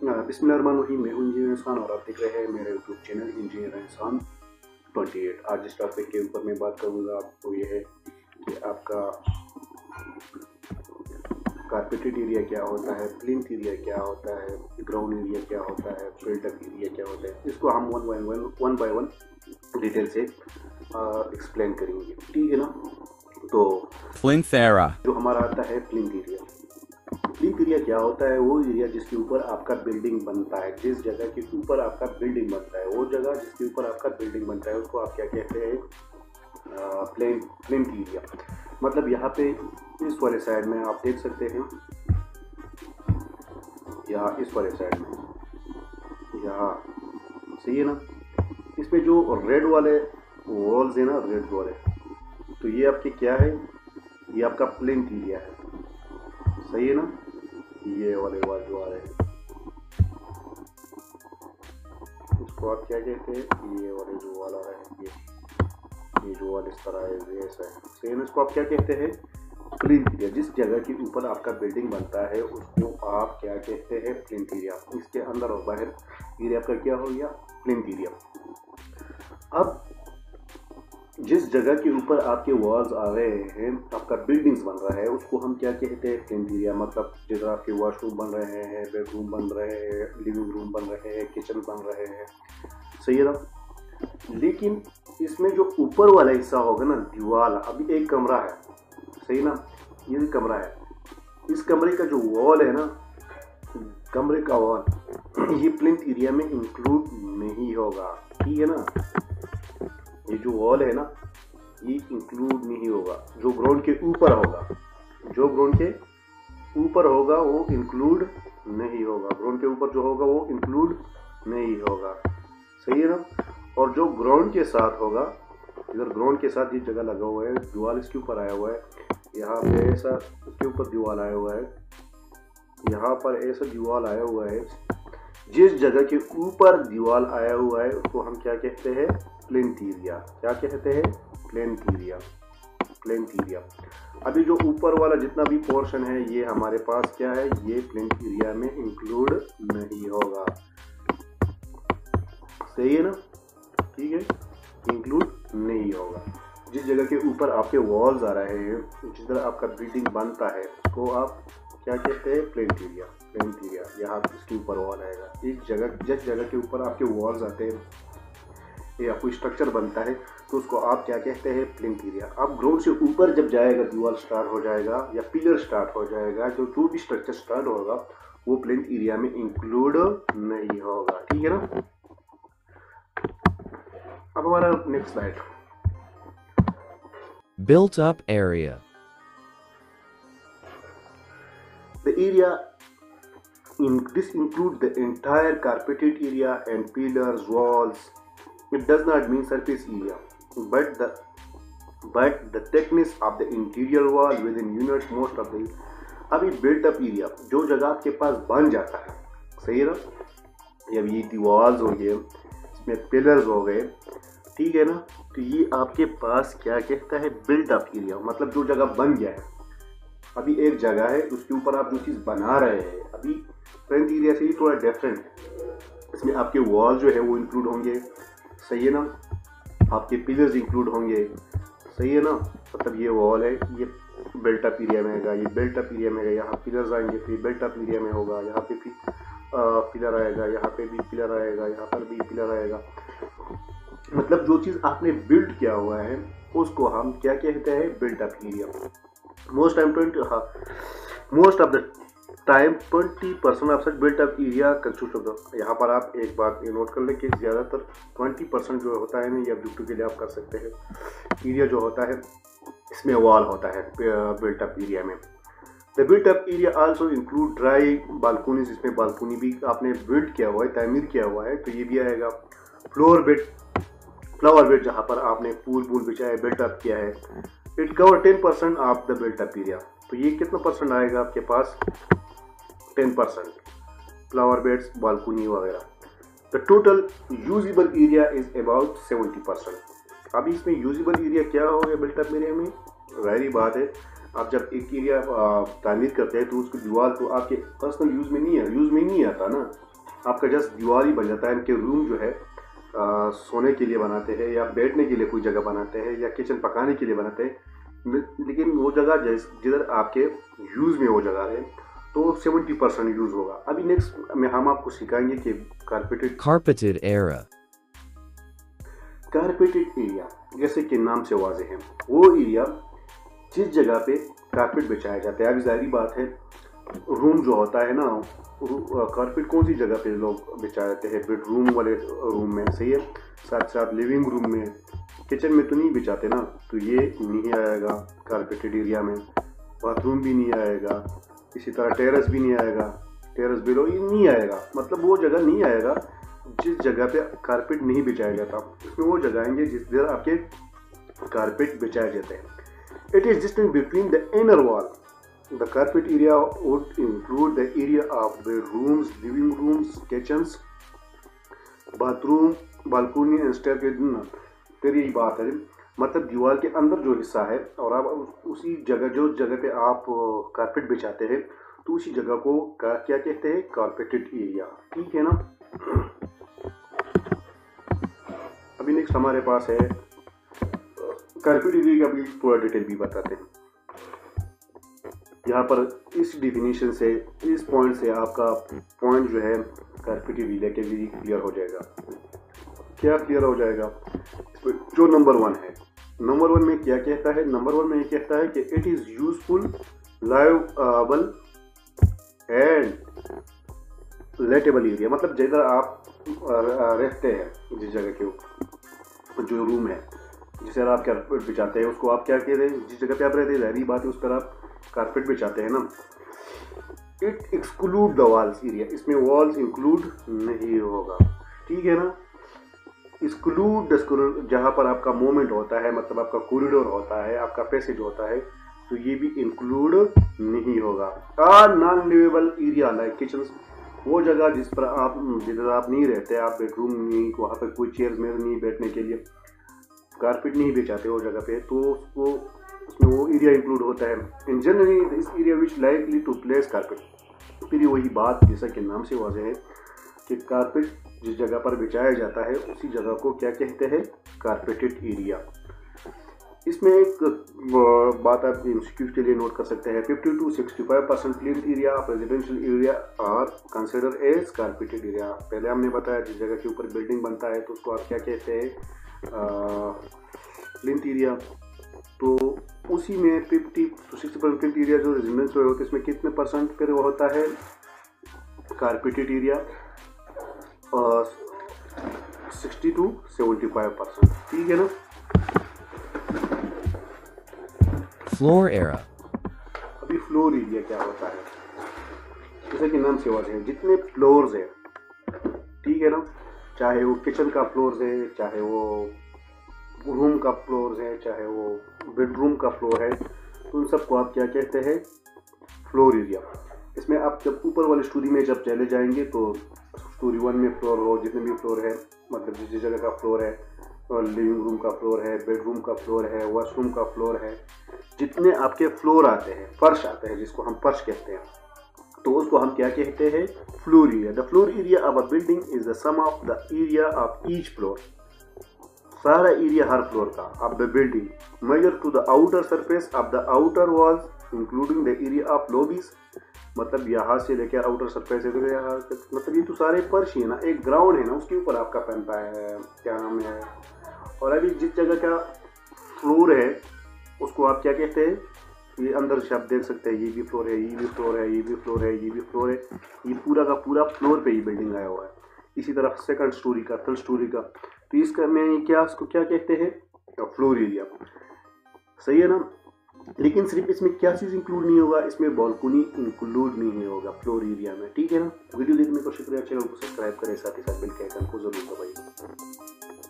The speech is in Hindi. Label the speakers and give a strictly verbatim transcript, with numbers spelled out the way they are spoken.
Speaker 1: बिस्मिल्लाहिर्रहमानिर्रहीम। मैं हूं इंजीनियर इंसान और आप देख रहे हैं मेरा यूट्यूब चैनल इंजीनियर इंसान अट्ठाईस। आज जिस टॉपिक के ऊपर मैं बात करूंगा आपको ये है कि आपका कारपेटेड एरिया क्या होता है, प्लिंथ एरिया क्या होता है, ग्राउंड एरिया क्या होता है, बिल्ट अप एरिया क्या होता है। इसको हम one by one one by one detail से एक्सप्लेन करेंगे, ठीक है ना। तो
Speaker 2: प्लिंथ एरिया
Speaker 1: जो हमारा आता है प्लिंथ एरिया। प्लिंथ एरिया क्या होता है? वो एरिया जिसके ऊपर आपका बिल्डिंग बनता है, जिस जगह के ऊपर आपका बिल्डिंग बनता है, वो जगह जिसके ऊपर आपका बिल्डिंग बनता है उसको आप क्या कहते हैं? Plain plinth area. मतलब यहाँ पे इस वाले साइड में आप देख सकते हैं, या इस वाले साइड में, यहाँ सही है ना। इसमें जो रेड वाले वॉल्स है ना, रेड वाले, तो ये आपके क्या है? ये आपका प्लिंथ एरिया है, सही है ना। ये वाले वाल जो आ रहे हैं इसको आप क्या कहते हैं? ये वाले जो वाल आ रहे हैं, ये ये जो वाल इस तरह है, ये ऐसा है, सही है ना। इसको आप क्या कहते हैं? Plinth area. जिस जगह के ऊपर आपका बिल्डिंग बनता है उसको आप क्या कहते हैं? Plinth area. इसके अंदर और बाहर एरिया आपका क्या हो गया? Plinth area. अब जिस जगह के ऊपर आपके वॉल्स आ रहे हैं, आपका बिल्डिंग्स बन रहा है, उसको हम क्या कहते हैं? Plinth area. मतलब जिधर आपके वॉशरूम बन रहे हैं, बेडरूम बन रहे हैं, लिविंग रूम बन रहे हैं, किचन बन रहे हैं, सही है ना। लेकिन इसमें जो ऊपर वाला हिस्सा होगा ना, दीवार, अभी एक कमरा है, सही ना, ये भी कमरा है। इस कमरे का जो वॉल है ना, कमरे का वॉल, ये प्लिंथ एरिया में इंक्लूड नहीं होगा, ठीक है ना। ये जो वॉल है ना, ये इंक्लूड नहीं होगा। जो ग्राउंड के ऊपर होगा, जो ग्राउंड के ऊपर होगा वो इंक्लूड नहीं होगा। ग्राउंड के ऊपर जो होगा वो इंक्लूड नहीं होगा, सही है ना। और जो ग्राउंड के साथ होगा, इधर ग्राउंड के साथ ये जगह लगा हुआ है, दीवार इसके ऊपर आया हुआ है, यहाँ पे ऐसा इसके ऊपर दीवार आया हुआ है, यहाँ पर ऐसा दीवार आया हुआ है। जिस जगह के ऊपर दीवार आया हुआ है उसको हम क्या कहते हैं? Plinth area. क्या कहते हैं? Plinth area. Plinth area. अभी जो ऊपर वाला जितना भी पोर्शन है ये हमारे पास क्या है? ये प्लिंथ एरिया में इंक्लूड नहीं होगा, सही है ना, ठीक है, इंक्लूड नहीं होगा। जिस जगह के ऊपर आपके वॉल्स आ रहे हैं, जिस तरह आपका बिल्डिंग बनता है, उसको आप क्या कहते हैं? Plinth area. प्लिंथ एरिया, यहाँ इसके ऊपर वॉल आएगा। इस जगह जिस जगह के ऊपर आपके वॉल्स आते हैं या कोई स्ट्रक्चर बनता है तो उसको आप क्या कहते हैं? Plinth area. अब ग्राउंड से ऊपर जब जाएगा, दीवार स्टार्ट हो जाएगा या पिलर स्टार्ट हो जाएगा, जो जो भी स्ट्रक्चर स्टार्ट होगा वो प्लिंथ एरिया में इंक्लूड नहीं होगा, ठीक है ना। अब हमारा next slide,
Speaker 2: built up area.
Speaker 1: The area in this include the entire carpeted area and pillars, walls. It does not mean surface area, but the but the thickness of the interior wall within unit most of the. अभी built up area जो जगह आपके पास बन जाता है, सही है ना। अब ये दीवार्स हो गए, इसमें पिलर्स हो गए, ठीक है ना। तो ये आपके पास क्या कहता है? Built up area. मतलब जो जगह बन गया है, अभी एक जगह है उसके ऊपर आप जो चीज़ बना रहे हैं, अभी प्लिंथ एरिया से ही थोड़ा डिफरेंट है। इसमें आपके वॉल जो है वो इंक्लूड होंगे, सही है ना, आपके पिलर्स इंक्लूड होंगे, सही है ना। मतलब ये वॉल है, ये बिल्ट अप एरिया में आएगा, ये बिल्ट अप एरिया में है, यहाँ पिलर्स आएंगे, फिर बिल्ट अप एरिया में होगा, यहाँ पे भी पिलर आएगा, यहाँ पे भी पिलर आएगा, यहाँ पर भी पिलर आएगा। मतलब जो चीज़ आपने बिल्ड किया हुआ है उसको हम क्या कहते हैं? Built up area. Most time twenty हाँ most of the time twenty percent of such built up area consist of. यहाँ पर आप एक बात ये नोट कर लें कि ज़्यादातर ट्वेंटी परसेंट जो होता है ना, ये ऑब्जेक्टिव के लिए आप कर सकते हैं, एरिया जो होता है इसमें वॉल होता है बिल्ट अप एरिया में। The built up area also include dry balconies. इसमें बालकोनी भी आपने बिल्ड किया हुआ है, तामीर किया हुआ है, तो ये भी आएगा। फ्लोर बेड, फ्लावर बेड, जहाँ पर आपने पूल पूल बिछाया, बिल्ट अप किया है। It cover ten percent of the built up area. तो ये कितना परसेंट आएगा आपके पास? Ten percent. Flower beds, balcony वगैरह। The total usable area is about seventy percent. अभी इसमें यूजेबल एरिया क्या हो गया बिल्ट अप एरिया में? जाहिर बात है, आप जब एक एरिया तामीर करते हैं तो उसकी दीवार तो आपके पर्सनल यूज़ में नहीं है यूज़ में नहीं आता ना, आपका जस्ट दीवार ही बन जाता है कि रूम जो है आ, सोने के लिए बनाते हैं या बैठने के लिए कोई जगह बनाते हैं या किचन पकाने के लिए बनाते हैं, लेकिन वो जगह जिधर आपके यूज़ में वो जगह है तो सेवेंटी परसेंट यूज़ होगा। अभी नेक्स्ट में हम आपको सिखाएंगे कि carpeted
Speaker 2: Carpeted area.
Speaker 1: Carpeted area जैसे कि नाम से वाज़ेह है, वो एरिया जिस जगह पे कारपेट बिछाया जाता है। अभी जाहिर बात है रूम जो होता है ना, कारपेट कौन सी जगह पे लोग बिछाते हैं? बेडरूम वाले रूम में, सही है, साथ साथ लिविंग रूम में, किचन में तो नहीं बिछाते ना, तो ये नहीं आएगा कारपेटेड एरिया में। बाथरूम भी नहीं आएगा, इसी तरह टेरेस भी नहीं आएगा, टेरेस बिलो ये नहीं आएगा, मतलब वो जगह नहीं आएगा जिस जगह पे कारपेट नहीं बिछाया जाता। इसमें वो जगह आएंगे जिस जगह आपके कारपेट बिछाए जाते हैं। It is distinct between the inner wall. The carpet area would include the area of bedrooms, living rooms, kitchens, bathroom, balcony and staircase. फिर यही बात है, मतलब दीवार के अंदर जो हिस्सा है और आप उसी जगह जो जगह पे आप कारपेट बिछाते हैं तो उसी जगह को क्या कहते हैं? Carpeted area. ठीक है ना। अभी नेक्स्ट हमारे पास है कारपेट एरिया का भी पूरा डिटेल भी बताते हैं। यहाँ पर इस डिफिनीशन से, इस पॉइंट से आपका पॉइंट जो है कारपेटेड एरिया के लिए क्लियर हो जाएगा। क्या क्लियर हो जाएगा? जो नंबर वन है, नंबर वन में क्या कहता है? नंबर वन में ये कहता है कि it is useful, liveable and lettable area. मतलब जिधर आप रहते हैं, जिस जगह के ऊपर जो रूम है, जिस तरह आप कारपेट बिछाते हैं उसको आप क्या कहते हैं? जिस जगह पे आप रहते हैं जहरी बात है उस पर आप कारपेट बिछाते हैं ना। It exclude the walls area, इसमें वॉल्स इंक्लूड नहीं होगा। ठीक है ना। एक्सक्लूड द, जहाँ पर आपका मूवमेंट होता है, मतलब आपका कॉरिडोर होता है, आपका पैसेज होता है, तो ये भी इंक्लूड नहीं होगा। A non livable area like kitchen, वो जगह जिस पर आप जिधर आप नहीं रहते, आप बेडरूम नहीं, वहाँ पर कोई चेयर मेयर नहीं बैठने के लिए, कारपेट नहीं बिछाते वो जगह पे, तो उसको उसमें वो एरिया इंक्लूड होता है। In generally this area which likely to place carpet. फिर वही बात जैसा कि नाम से वाज़ेह है कि कारपेट जिस जगह पर बिछाया जाता है उसी जगह को क्या कहते हैं? Carpeted area. इसमें एक बात आप एमसीक्यू के लिए नोट कर सकते हैं, fifty to sixty five percent clean area of residential area are consider as carpeted area. पहले हमने बताया जिस जगह के ऊपर बिल्डिंग बनता है तो उसको आप क्या कहते हैं? Clean area. तो उसी में fifty to sixty percent area जो रेजिडेंशियल होता है इसमें कितने परसेंट फिर वो होता है? कारपेटेड एरिया, और sixty to seventy five percent. ठीक है ना।
Speaker 2: Floor area.
Speaker 1: अभी फ्लोर एरिया क्या होता है? जैसे कि नाम से वाज़ेह है, जितने फ्लोर्स हैं, ठीक है ना, चाहे वो किचन का फ्लोर्स है, चाहे वो रूम का फ्लोर्स है, चाहे वो बेडरूम का फ्लोर है, तो उन सबको आप क्या कहते हैं? Floor area. इसमें आप जब ऊपर वाली स्टोरी में जब चले जाएंगे तो स्टोरी वन में फ्लोर हो, जितने भी फ्लोर है, मतलब जिस जिस जगह का फ्लोर है, और लिविंग रूम का फ्लोर है, बेडरूम का फ्लोर है, वॉशरूम का फ्लोर है, जितने आपके फ्लोर आते हैं, फर्श आते हैं जिसको हम फर्श कहते हैं, तो उसको हम क्या कहते हैं? Floor area. The floor area of a building is the sum of the area of each floor. सारा एरिया हर फ्लोर का of the building measure to the outer surface of the outer walls including the area of lobbies. मतलब यहाँ से लेकर आउटर सरफेस है, मतलब ये तो सारे फर्श ही है ना, एक ग्राउंड है ना, उसके ऊपर आपका बनता है, क्या नाम है। और अभी जिस जगह का फ्लोर है उसको आप क्या कहते हैं? ये अंदर से आप देख सकते हैं, ये भी फ्लोर है, ये भी फ्लोर है, ये भी फ्लोर है, ये भी फ्लोर है, ये पूरा का पूरा फ्लोर पे ही बिल्डिंग आया हुआ है। इसी तरह सेकंड स्टोरी का, थर्ड स्टोरी का, तो इसका में क्या उसको क्या कहते हैं? Floor area. सही है ना। लेकिन सिर्फ इसमें क्या चीज़ इंक्लूड नहीं होगा? इसमें बालकनी इंक्लूड नहीं होगा फ्लोर एरिया में। ठीक है ना। वीडियो देखने को शुक्रिया, चैनल को सब्सक्राइब करें, साथ ही साथ बेल के आइकन को जरूर दबाइए।